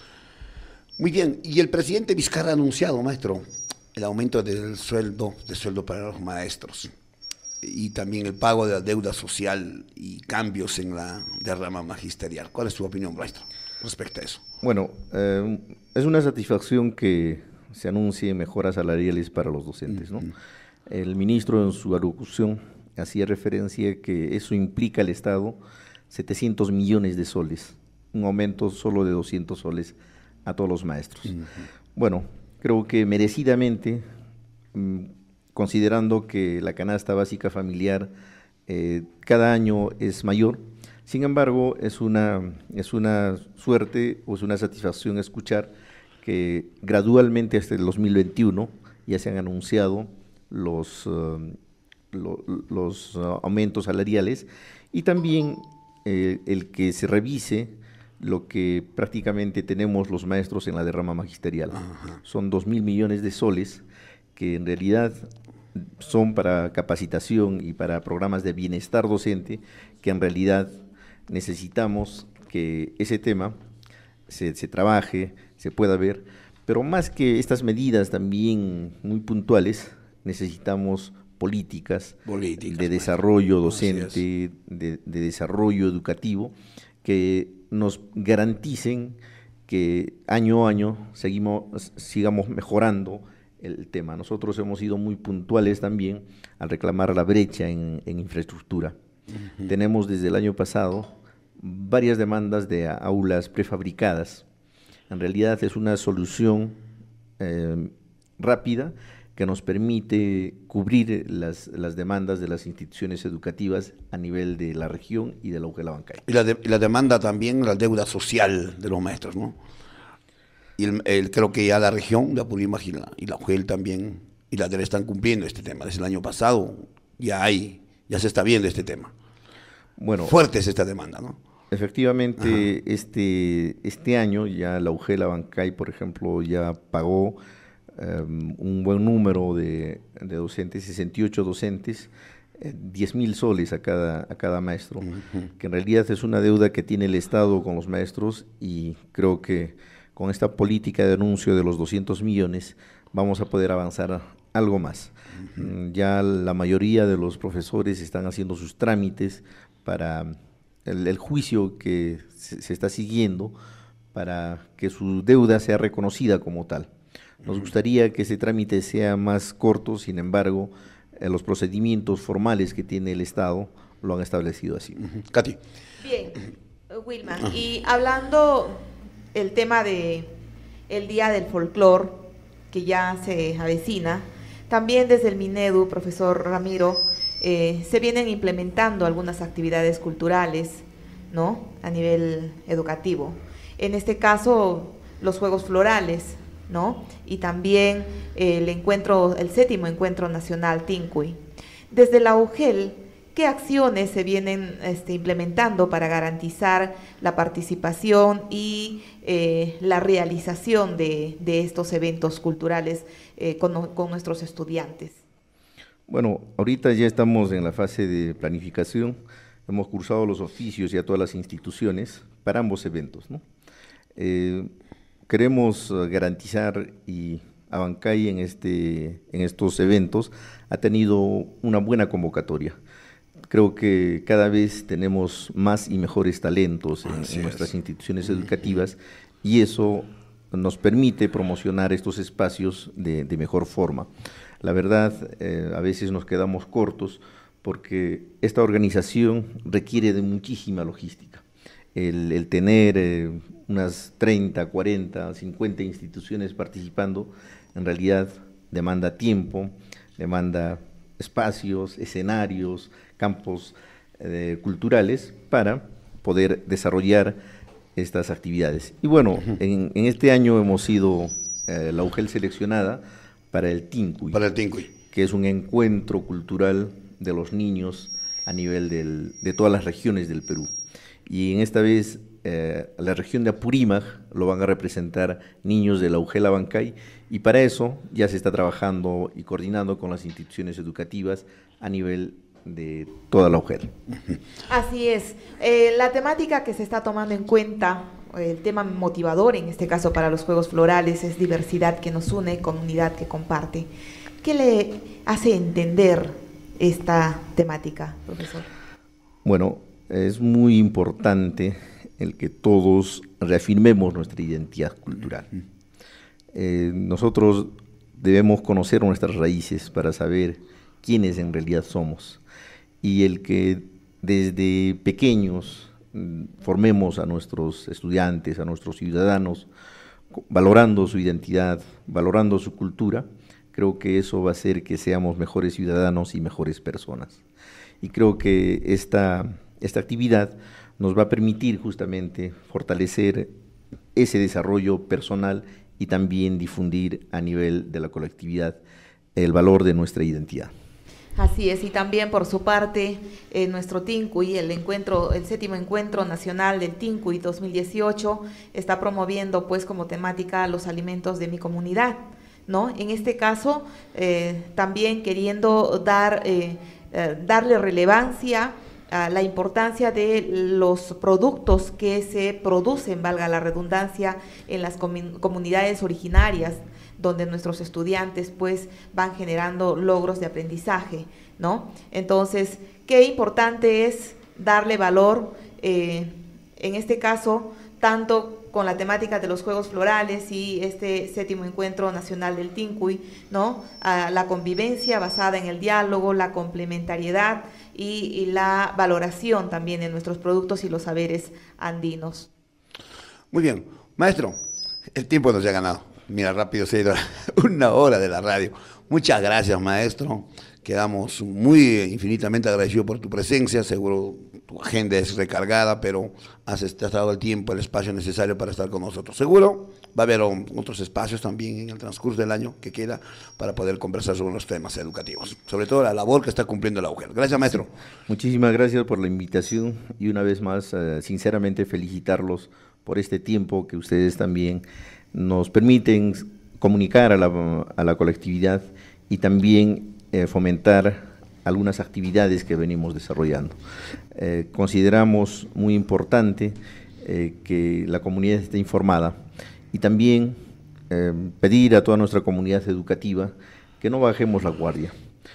Muy bien, y el presidente Vizcarra ha anunciado, maestro, el aumento del sueldo, de sueldo para los maestros y también el pago de la deuda social y cambios en la de rama magisterial. ¿Cuál es su opinión, maestro, respecto a eso? Bueno, eh, es una satisfacción que se anuncien mejoras salariales para los docentes, ¿no? Mm-hmm. El ministro en su alocución hacía referencia que eso implica al Estado setecientos millones de soles, un aumento solo de doscientos soles a todos los maestros. Uh-huh. Bueno, creo que merecidamente, mmm, considerando que la canasta básica familiar eh, cada año es mayor, sin embargo, es una, es una suerte o es una satisfacción escuchar que gradualmente hasta el dos mil veintiuno ya se han anunciado los, uh, lo, los uh, aumentos salariales y también eh, el que se revise lo que prácticamente tenemos los maestros en la derrama magisterial. Ajá. Son dos mil millones de soles que en realidad son para capacitación y para programas de bienestar docente, que en realidad necesitamos que ese tema se, se trabaje, se pueda ver, pero más que estas medidas también muy puntuales, necesitamos políticas, políticas de desarrollo docente, de, de desarrollo educativo, que nos garanticen que año a año seguimos, sigamos mejorando el tema. Nosotros hemos sido muy puntuales también al reclamar la brecha en, en infraestructura. Uh-huh. Tenemos desde el año pasado varias demandas de aulas prefabricadas. En realidad es una solución eh, rápida que nos permite cubrir las, las demandas de las instituciones educativas a nivel de la región y de la U G E L Abancay. Y la, de, la demanda también, la deuda social de los maestros, ¿no? Y el, el, creo que ya la región, la Purímac y la, y la U G E L también, y la D E L están cumpliendo este tema. Desde el año pasado ya hay, ya se está viendo este tema. Bueno, fuerte es esta demanda, ¿no? Efectivamente, este, este año ya la U G E L Abancay, por ejemplo, ya pagó Um, un buen número de, de docentes, sesenta y ocho docentes, eh, diez mil soles a cada, a cada maestro, uh-huh. que en realidad es una deuda que tiene el Estado con los maestros y creo que con esta política de anuncio de los doscientos millones vamos a poder avanzar algo más. Uh-huh. Ya la mayoría de los profesores están haciendo sus trámites para el, el juicio que se, se está siguiendo para que su deuda sea reconocida como tal. Nos gustaría que ese trámite sea más corto, sin embargo, eh, los procedimientos formales que tiene el Estado lo han establecido así. Uh-huh. Katy. Bien, Wilman, uh-huh. y hablando el tema de el Día del Folclor, que ya se avecina, también desde el Minedu, profesor Ramiro, eh, se vienen implementando algunas actividades culturales, ¿no?, a nivel educativo. En este caso, los Juegos Florales, ¿no?, y también el encuentro, el séptimo encuentro nacional Tincuy. Desde la U G E L, ¿qué acciones se vienen este, implementando para garantizar la participación y eh, la realización de, de estos eventos culturales eh, con, con nuestros estudiantes? Bueno, ahorita ya estamos en la fase de planificación, hemos cursado los oficios ya a todas las instituciones para ambos eventos, ¿no? Eh, Queremos garantizar y Abancay en, este, en estos eventos ha tenido una buena convocatoria. Creo que cada vez tenemos más y mejores talentos en, en nuestras instituciones educativas y eso nos permite promocionar estos espacios de, de mejor forma. La verdad, eh, a veces nos quedamos cortos porque esta organización requiere de muchísima logística. El, el tener eh, unas treinta, cuarenta, cincuenta instituciones participando, en realidad demanda tiempo, demanda espacios, escenarios, campos eh, culturales para poder desarrollar estas actividades. Y bueno, uh-huh. en, en este año hemos sido eh, la U G E L seleccionada para el Tincuy, para el Tincuy, que es un encuentro cultural de los niños a nivel del, de todas las regiones del Perú. Y en esta vez eh, la región de Apurímac lo van a representar niños de la U G E L Abancay, y para eso ya se está trabajando y coordinando con las instituciones educativas a nivel de toda la U G E L. Así es. Eh, la temática que se está tomando en cuenta, el tema motivador en este caso para los Juegos Florales, es diversidad que nos une, comunidad que comparte. ¿Qué le hace entender esta temática, profesor? Bueno, es muy importante el que todos reafirmemos nuestra identidad cultural. Eh, nosotros debemos conocer nuestras raíces para saber quiénes en realidad somos, y el que desde pequeños mm, formemos a nuestros estudiantes, a nuestros ciudadanos, valorando su identidad, valorando su cultura, creo que eso va a hacer que seamos mejores ciudadanos y mejores personas. Y creo que esta, esta actividad nos va a permitir justamente fortalecer ese desarrollo personal y también difundir a nivel de la colectividad el valor de nuestra identidad. Así es, y también por su parte, eh, nuestro Tincuy, el encuentro, el séptimo encuentro nacional del Tincuy dos mil dieciocho, está promoviendo pues como temática los alimentos de mi comunidad, ¿no? En este caso, eh, también queriendo dar, eh, eh, darle relevancia a la importancia de los productos que se producen, valga la redundancia, en las comun- comunidades originarias, donde nuestros estudiantes pues van generando logros de aprendizaje, ¿no? Entonces, qué importante es darle valor, eh, en este caso, tanto con la temática de los Juegos Florales y este séptimo encuentro nacional del Tincuy, ¿no? A la convivencia basada en el diálogo, la complementariedad y, y la valoración también de nuestros productos y los saberes andinos. Muy bien, maestro, el tiempo nos ha ganado. Mira, rápido se ha ido una hora de la radio. Muchas gracias, maestro. Quedamos muy infinitamente agradecidos por tu presencia. Seguro tu agenda es recargada, pero has, te has dado el tiempo, el espacio necesario para estar con nosotros. Seguro va a haber otros espacios también en el transcurso del año que queda para poder conversar sobre los temas educativos, sobre todo la labor que está cumpliendo la U G E L. Gracias, maestro. Muchísimas gracias por la invitación y una vez más, eh, sinceramente felicitarlos por este tiempo que ustedes también nos permiten comunicar a la, a la colectividad y también eh, fomentar algunas actividades que venimos desarrollando. Eh, consideramos muy importante eh, que la comunidad esté informada y también eh, pedir a toda nuestra comunidad educativa que no bajemos la guardia.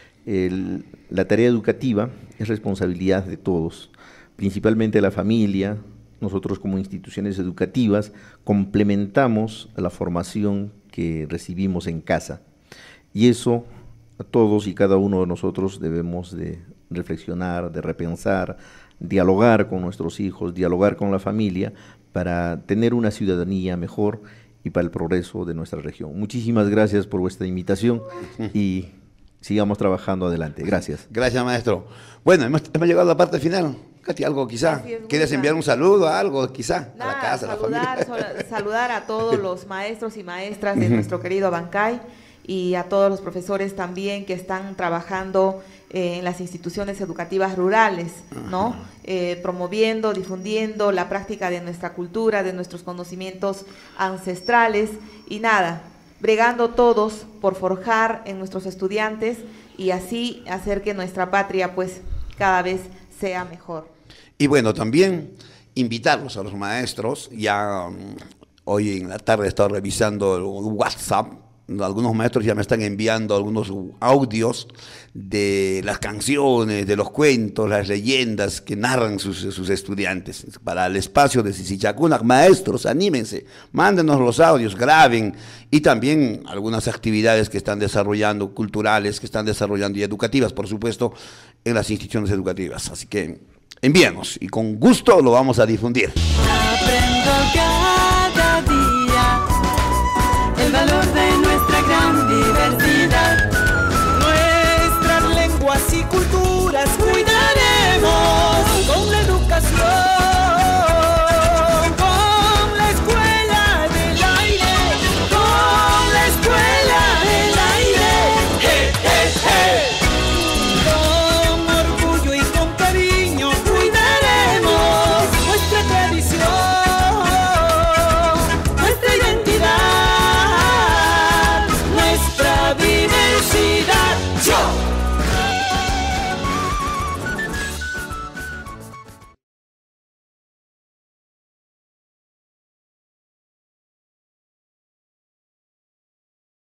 El, la tarea educativa es responsabilidad de todos, principalmente la familia. Nosotros como instituciones educativas complementamos la formación que recibimos en casa, y eso a todos y cada uno de nosotros debemos de reflexionar, de repensar, dialogar con nuestros hijos, dialogar con la familia para tener una ciudadanía mejor y para el progreso de nuestra región. Muchísimas gracias por vuestra invitación y sigamos trabajando adelante. Gracias. Gracias, maestro. Bueno, hemos, hemos llegado a la parte final. Katy, algo quizá. ¿Quieres enviar un saludo, algo quizá? Nada, a la casa, saludar, a la familia. saludar a todos los maestros y maestras de nuestro querido Abancay y a todos los profesores también que están trabajando eh, en las instituciones educativas rurales, ¿no? Eh, promoviendo, difundiendo la práctica de nuestra cultura, de nuestros conocimientos ancestrales y nada, bregando todos por forjar en nuestros estudiantes y así hacer que nuestra patria pues cada vez sea mejor. Y bueno, también invitarlos a los maestros. Ya um, hoy en la tarde he estado revisando el WhatsApp algunos maestros ya me están enviando algunos audios de las canciones, de los cuentos, las leyendas que narran sus, sus estudiantes. Para el espacio de Sisichacunac, maestros, anímense, mándenos los audios, graben, y también algunas actividades que están desarrollando, culturales, que están desarrollando y educativas, por supuesto, en las instituciones educativas. Así que envíanos y con gusto lo vamos a difundir. Aprendo cada día el valor de nuestra gran diversidad.